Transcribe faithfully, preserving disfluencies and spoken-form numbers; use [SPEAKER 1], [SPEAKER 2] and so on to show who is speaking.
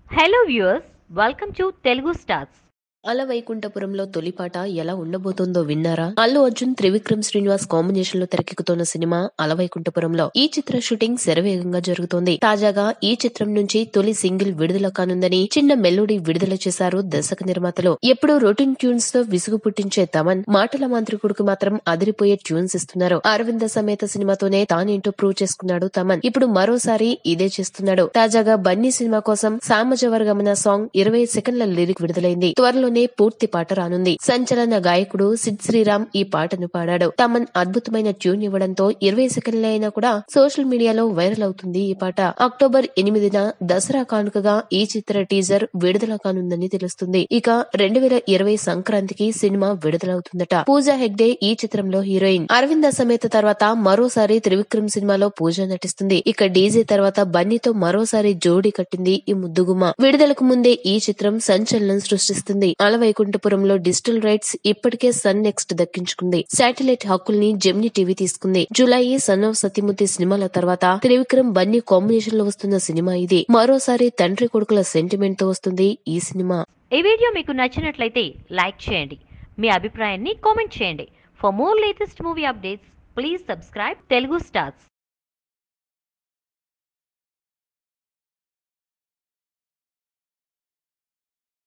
[SPEAKER 1] Hello viewers, welcome to Telugu Stars.
[SPEAKER 2] అల వైకుంఠపురంలో తొలిపాట ఎలా ఉండబోతోందో విన్నారా? అల్లు అర్జున్ త్రివిక్రమ్ శ్రీనివాస్ కాంబినేషన్ లో తెరకెక్కుతున్న సినిమా అల వైకుంఠపురంలో ఈ చిత్ర షూటింగ్ శరవేగంగా జరుగుతోంది. తాజాగా ఈ చిత్రం నుంచి తొలి సింగిల్ విడుదల కానుందని చిన్న మెలోడీ విడుదల చేశారు దర్శక నిర్మాతలు. ఎప్పుడూ రొటీన్ ట్యూన్స్ తో విసుగు పుట్టించే తమన్ మాటల మాంత్రికుడికి మాత్రం అదిరిపోయే ట్యూన్స్ ఇస్తున్నారు. అరవింద సమేత సినిమాతోనే తానేంటో ప్రూవ్ చేసుకున్నాడు తమన్. ఇప్పుడు మరోసారి ఇదే చేస్తున్నాడు. తాజాగా బన్నీ సినిమా కోసం సామజవరగమన సాంగ్ ఇరవై సెకండ్ల లిరిక్ విడుదలైంది. త్వరలోనే పూర్తి పాట రానుంది. సంచలన గాయకుడు సిద్ శ్రీరామ్ ఈ పాటను పాడాడు. తమన్ అద్భుతమైన ట్యూన్ ఇవ్వడంతో ఇరవై సెకండ్లైనా కూడా సోషల్ మీడియాలో వైరల్ అవుతుంది ఈ పాట. అక్టోబర్ ఎనిమిదిన దసరా కానుకగా ఈ చిత్ర టీజర్ విడుదల కానుందని తెలుస్తుంది. ఇక రెండు వేల ఇరవై సంక్రాంతికి సినిమా విడుదలవుతుందట. పూజా హెగ్డే ఈ చిత్రంలో హీరోయిన్. అరవింద సమేత తర్వాత మరోసారి త్రివిక్రమ్ సినిమాలో పూజ నటిస్తుంది. ఇక డీజే తర్వాత బన్నీతో మరోసారి జోడీ కట్టింది ఈ ముద్దుగుమ్మ. విడుదలకు ముందే ఈ చిత్రం సంచలనం సృష్టిస్తుంది. అల వైకుంఠపురంలో డిజిటల్ రైట్స్ ఇప్పటికే సన్ నెక్స్ట్ దక్కించుకుంది. శాటిలైట్ హక్కుల్ని జెమిని టీవీ తీసుకుంది. జులై సన్ ఆఫ్ సతీమూర్తి సినిమాల తర్వాత త్రివిక్రమ్ బన్నీ కాంబినేషన్ లో వస్తున్న సినిమా ఇది. మరోసారి తండ్రి కొడుకుల సెంటిమెంట్ తో వస్తుంది ఈ సినిమా.
[SPEAKER 1] ఈ వీడియో మీకు నచ్చినట్లయితే లైక్ చేయండి, మీ అభిప్రాయాన్ని కామెంట్ చేయండి. For more latest movie updates please subscribe Telugu stars.